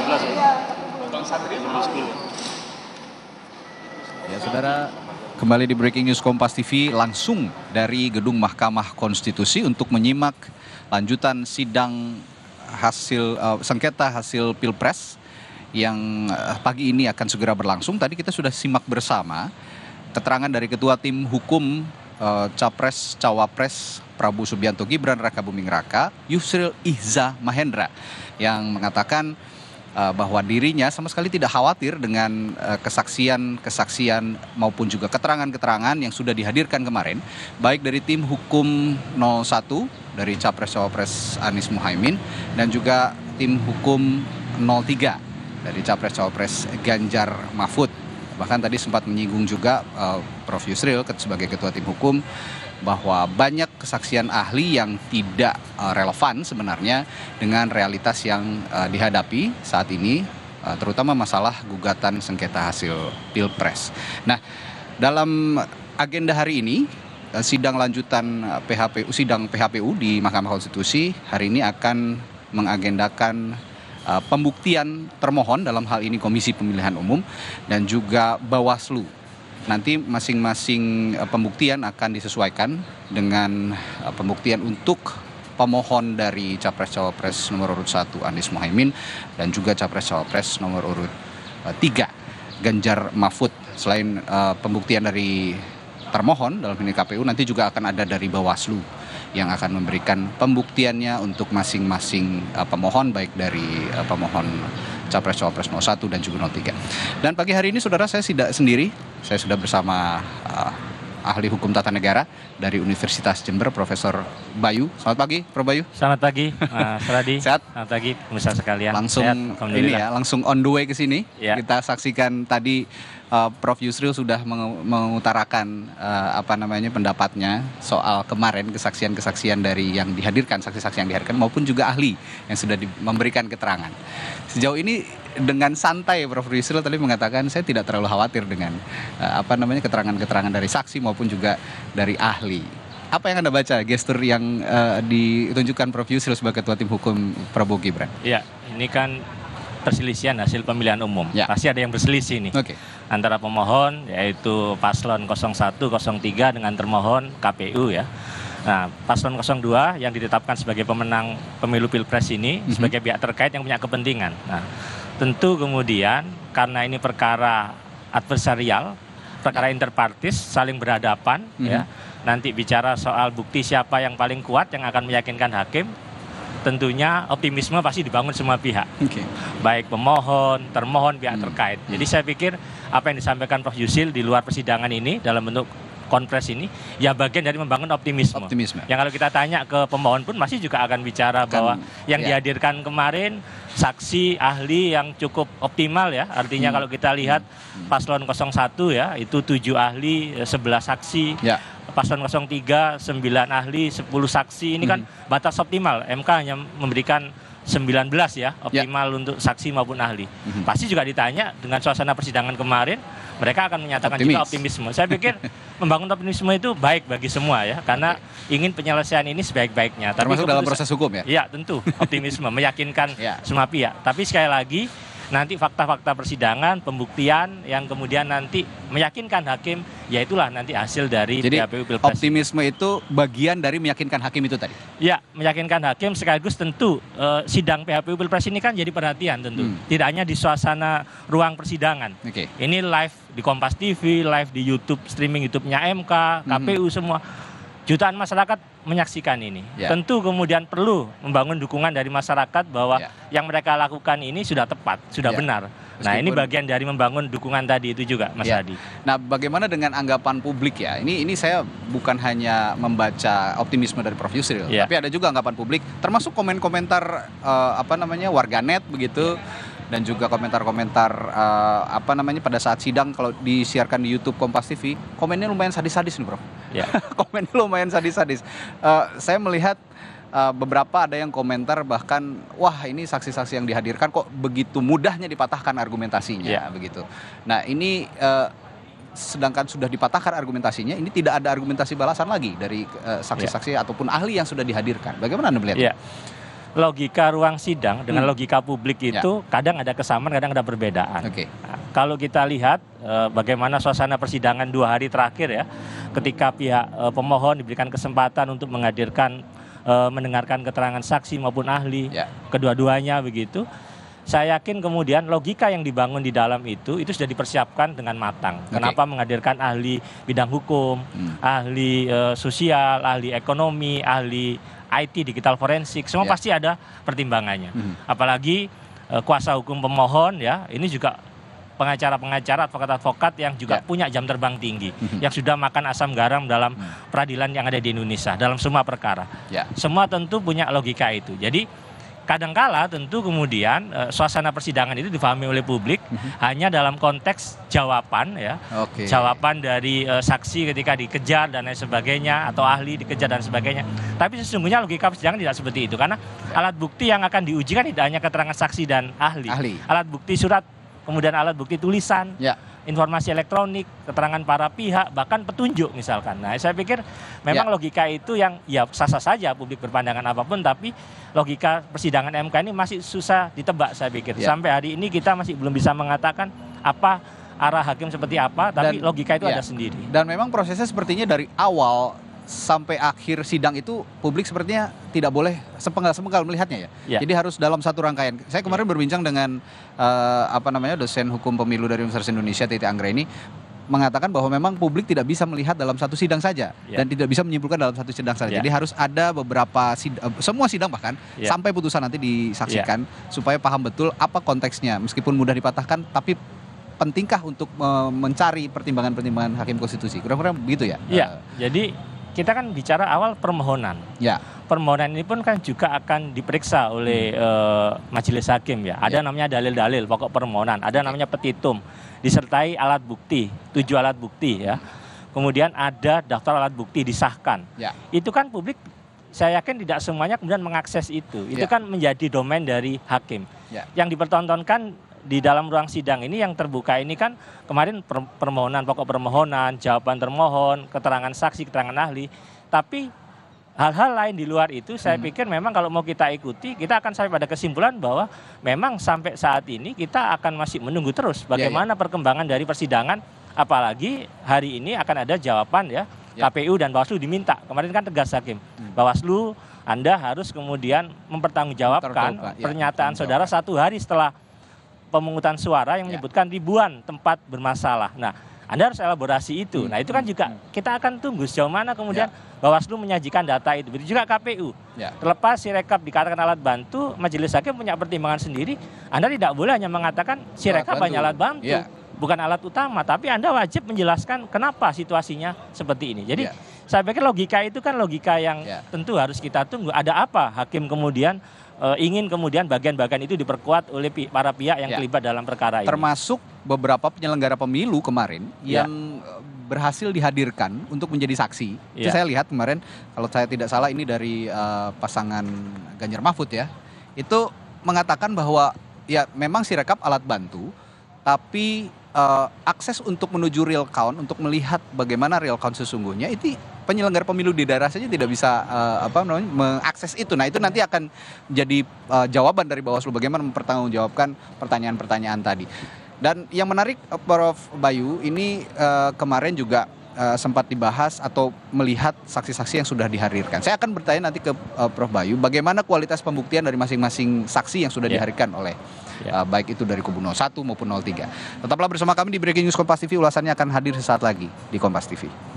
11 ya. Bang Satria jam 10. Ya, saudara, kembali di Breaking News Kompas TV langsung dari Gedung Mahkamah Konstitusi untuk menyimak lanjutan sidang sengketa hasil Pilpres yang pagi ini akan segera berlangsung. Tadi kita sudah simak bersama keterangan dari Ketua Tim Hukum Capres Cawapres Prabowo Subianto Gibran Raka Buming Raka, Yusril Ihza Mahendra, yang mengatakan bahwa dirinya sama sekali tidak khawatir dengan kesaksian maupun juga keterangan-keterangan yang sudah dihadirkan kemarin, baik dari tim hukum 01 dari Capres Cawapres Anies Muhaimin dan juga tim hukum 03 dari Capres Cawapres Ganjar Mahfud. Bahkan tadi sempat menyinggung juga Prof. Yusril sebagai Ketua Tim Hukum bahwa banyak kesaksian ahli yang tidak relevan sebenarnya dengan realitas yang dihadapi saat ini, terutama masalah gugatan sengketa hasil Pilpres. Nah, dalam agenda hari ini, sidang lanjutan sidang PHPU di Mahkamah Konstitusi hari ini akan mengagendakan pembuktian termohon, dalam hal ini Komisi Pemilihan Umum dan juga Bawaslu. Nanti masing-masing pembuktian akan disesuaikan dengan pembuktian untuk pemohon dari Capres-Cawapres nomor urut 1 Anies Muhaimin dan juga Capres-Cawapres nomor urut 3 Ganjar Mahfud. Selain pembuktian dari termohon dalam ini KPU, nanti juga akan ada dari Bawaslu yang akan memberikan pembuktiannya untuk masing-masing pemohon, baik dari pemohon Capres-Cawapres 01 dan juga 03. Dan pagi hari ini, saudara, saya tidak sendiri. Saya sudah bersama ahli hukum tata negara dari Universitas Jember, Profesor Bayu. Selamat pagi, Prof. Bayu. Selamat pagi, Mas Radi. Sehat? Selamat pagi, pemirsa sekalian. Langsung langsung on the way ke sini. Ya. Kita saksikan tadi Prof. Yusril sudah mengutarakan pendapatnya soal kemarin kesaksian dari yang dihadirkan, saksi-saksi yang dihadirkan maupun juga ahli yang sudah memberikan keterangan. Sejauh ini dengan santai Prof. Yusril tadi mengatakan saya tidak terlalu khawatir dengan keterangan-keterangan dari saksi maupun juga dari ahli. Apa yang Anda baca gestur yang ditunjukkan Prof. Yusril sebagai Ketua Tim Hukum Prabowo Gibran? Ya, ini kan perselisihan hasil pemilihan umum. Ya. Pasti ada yang berselisih nih. Okay. Antara pemohon yaitu paslon 01, 03 dengan termohon KPU ya. Nah, paslon 02 yang ditetapkan sebagai pemenang pemilu Pilpres ini sebagai pihak terkait yang punya kepentingan. Nah, tentu kemudian karena ini perkara adversarial, perkara interpartis, saling berhadapan ya. Nanti bicara soal bukti siapa yang paling kuat yang akan meyakinkan hakim. Tentunya optimisme pasti dibangun semua pihak, baik pemohon, termohon, pihak terkait. Jadi saya pikir apa yang disampaikan Prof. Yusril di luar persidangan ini dalam bentuk konfres ini ya bagian dari membangun optimisme. Yang kalau kita tanya ke pemohon pun masih juga akan bicara bahwa yang dihadirkan kemarin saksi ahli yang cukup optimal ya. Artinya kalau kita lihat paslon 01 ya itu 7 ahli, 11 saksi. Ya. Paslon 03, 9 ahli, 10 saksi. Ini kan batas optimal. MK hanya memberikan 19 ya, optimal untuk saksi maupun ahli. Pasti juga ditanya dengan suasana persidangan kemarin, mereka akan menyatakan juga optimisme. Saya pikir membangun optimisme itu baik bagi semua ya, karena ingin penyelesaian ini sebaik-baiknya. Termasuk dalam proses hukum ya? Iya, tentu. Optimisme, meyakinkan semua pihak. Tapi sekali lagi, nanti fakta-fakta persidangan, pembuktian yang kemudian nanti meyakinkan hakim, ya itulah nanti hasil dari PHPU Pilpres. Optimisme itu bagian dari meyakinkan hakim itu tadi? Ya, meyakinkan hakim sekaligus tentu sidang PHPU Pilpres ini kan jadi perhatian tentu. Tidak hanya di suasana ruang persidangan. Ini live di Kompas TV, live di YouTube, streaming YouTube-nya MK, KPU semua. Jutaan masyarakat menyaksikan ini. Tentu kemudian perlu membangun dukungan dari masyarakat bahwa yang mereka lakukan ini sudah tepat, sudah benar. Nah, ini bagian dari membangun dukungan tadi itu juga, Mas Hadi. Nah, bagaimana dengan anggapan publik ya? Ini saya bukan hanya membaca optimisme dari Prof. Yusril, tapi ada juga anggapan publik, termasuk komentar warganet begitu. Dan juga komentar-komentar pada saat sidang kalau disiarkan di YouTube Kompas TV, komennya lumayan sadis-sadis nih, Bro. Komennya lumayan sadis-sadis. Saya melihat beberapa ada yang komentar bahkan, wah ini saksi-saksi yang dihadirkan kok begitu mudahnya dipatahkan argumentasinya, begitu. Nah ini sedangkan sudah dipatahkan argumentasinya, ini tidak ada argumentasi balasan lagi dari saksi-saksi ataupun ahli yang sudah dihadirkan. Bagaimana Anda melihat? logika ruang sidang dengan logika publik itu kadang ada kesamaan, kadang ada perbedaan. Nah, kalau kita lihat bagaimana suasana persidangan 2 hari terakhir ya, ketika pihak pemohon diberikan kesempatan untuk mendengarkan keterangan saksi maupun ahli, kedua-duanya begitu. Saya yakin kemudian logika yang dibangun di dalam itu sudah dipersiapkan dengan matang. Kenapa menghadirkan ahli bidang hukum, ahli sosial, ahli ekonomi, ahli IT, digital forensik, semua pasti ada pertimbangannya. Apalagi kuasa hukum pemohon ya, ini juga pengacara-pengacara, advokat-advokat yang juga punya jam terbang tinggi, yang sudah makan asam garam dalam peradilan yang ada di Indonesia, dalam semua perkara. Semua tentu punya logika itu. Jadi kadangkala tentu kemudian suasana persidangan itu difahami oleh publik hanya dalam konteks jawaban ya, jawaban dari saksi ketika dikejar dan lain sebagainya, atau ahli dikejar dan sebagainya. Tapi sesungguhnya logika persidangan tidak seperti itu, karena alat bukti yang akan diuji kan tidak hanya keterangan saksi dan ahli. Alat bukti surat, kemudian alat bukti tulisan, informasi elektronik, keterangan para pihak, bahkan petunjuk misalkan. Nah, saya pikir memang logika itu yang ya sah-sah saja publik berpandangan apapun, tapi logika persidangan MK ini masih susah ditebak saya pikir. Sampai hari ini kita masih belum bisa mengatakan apa arah hakim seperti apa, tapi logika itu ada sendiri. Dan memang prosesnya sepertinya dari awal sampai akhir sidang itu publik sepertinya tidak boleh sepenggal-sepenggal melihatnya ya. Jadi harus dalam satu rangkaian. Saya kemarin berbincang dengan dosen hukum pemilu dari Universitas Indonesia, Titi Anggraini, mengatakan bahwa memang publik tidak bisa melihat dalam satu sidang saja dan tidak bisa menyimpulkan dalam satu sidang saja. Jadi harus ada beberapa semua sidang bahkan sampai putusan nanti disaksikan supaya paham betul apa konteksnya. Meskipun mudah dipatahkan, tapi pentingkah untuk mencari pertimbangan-pertimbangan hakim konstitusi. Kurang-kurang begitu ya. Iya. Jadi kita kan bicara awal permohonan. Permohonan ini pun kan juga akan diperiksa oleh majelis hakim ya. Ada namanya dalil-dalil pokok permohonan, ada namanya petitum, disertai alat bukti, 7 alat bukti ya. Kemudian ada daftar alat bukti disahkan. Itu kan publik, saya yakin tidak semuanya kemudian mengakses itu. Itu kan menjadi domain dari hakim. Yang dipertontonkan di dalam ruang sidang ini yang terbuka ini kan kemarin permohonan, pokok permohonan, jawaban termohon, keterangan saksi, keterangan ahli. Tapi hal-hal lain di luar itu saya pikir memang kalau mau kita ikuti, kita akan sampai pada kesimpulan bahwa memang sampai saat ini kita akan masih menunggu terus bagaimana perkembangan dari persidangan. Apalagi hari ini akan ada jawaban ya, KPU dan Bawaslu diminta. Kemarin kan tegas hakim, Bawaslu Anda harus kemudian mempertanggungjawabkan pernyataan saudara 1 hari setelah pemungutan suara yang menyebutkan ribuan tempat bermasalah. Nah, Anda harus elaborasi itu. Nah, itu kan juga kita akan tunggu sejauh mana kemudian Bawaslu menyajikan data itu. Begitu juga KPU. Terlepas Sirekap dikatakan alat bantu, majelis hakim punya pertimbangan sendiri. Anda tidak boleh hanya mengatakan Sirekap hanya alat bantu, bukan alat utama. Tapi Anda wajib menjelaskan kenapa situasinya seperti ini. Jadi saya pikir logika itu kan logika yang tentu harus kita tunggu. Ada apa hakim kemudian ingin kemudian bagian-bagian itu diperkuat oleh para pihak yang terlibat dalam perkara ini. Termasuk beberapa penyelenggara pemilu kemarin yang berhasil dihadirkan untuk menjadi saksi. Itu saya lihat kemarin, kalau saya tidak salah ini dari pasangan Ganjar Mahfud ya. Itu mengatakan bahwa ya memang Sirekap alat bantu, tapi akses untuk menuju real count, untuk melihat bagaimana real count sesungguhnya, itu penyelenggara pemilu di daerah saja tidak bisa mengakses itu. Nah, itu nanti akan jadi jawaban dari Bawaslu bagaimana mempertanggungjawabkan pertanyaan-pertanyaan tadi. Dan yang menarik, Prof. Bayu, ini kemarin juga sempat dibahas atau melihat saksi-saksi yang sudah dihadirkan. Saya akan bertanya nanti ke Prof. Bayu, bagaimana kualitas pembuktian dari masing-masing saksi yang sudah dihadirkan oleh baik itu dari kubu 01 maupun 03. Tetaplah bersama kami di Breaking News Kompas TV, ulasannya akan hadir sesaat lagi di Kompas TV.